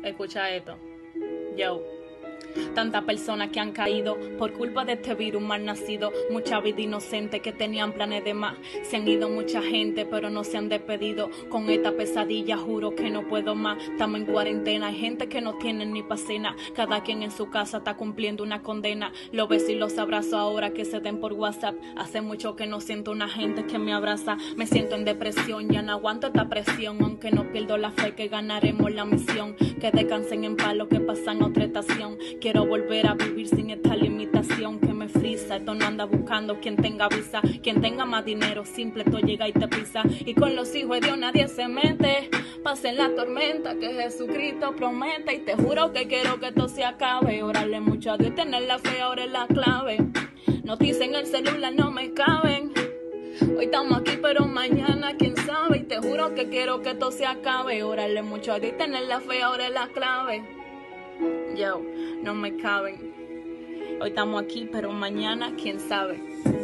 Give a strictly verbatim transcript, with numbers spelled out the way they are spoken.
Escucha esto. Yo. Tantas personas que han caído por culpa de este virus mal nacido. Mucha vida inocente que tenían planes de más. Se han ido mucha gente pero no se han despedido. Con esta pesadilla juro que no puedo más. Estamos en cuarentena, hay gente que no tiene ni pa' cena. Cada quien en su casa está cumpliendo una condena. Los besos y los abrazos ahora que se den por WhatsApp. Hace mucho que no siento una gente que me abraza. Me siento en depresión, ya no aguanto esta presión. Aunque no pierdo la fe que ganaremos la misión. Que descansen en paz los que pasan a otra estación. Quiero volver a vivir sin esta limitación que me frisa. Esto no anda buscando quien tenga visa. Quien tenga más dinero, simple esto llega y te pisa. Y con los hijos de Dios nadie se mete. Pasen la tormenta que Jesucristo promete. Y te juro que quiero que esto se acabe. Orarle mucho a Dios y tener la fe ahora es la clave. Noticias en el celular no me caben. Hoy estamos aquí pero mañana quién sabe. Y te juro que quiero que esto se acabe. Orarle mucho a Dios y tener la fe ahora es la clave. Yo, no me caben. Hoy estamos aquí, pero mañana, quién sabe.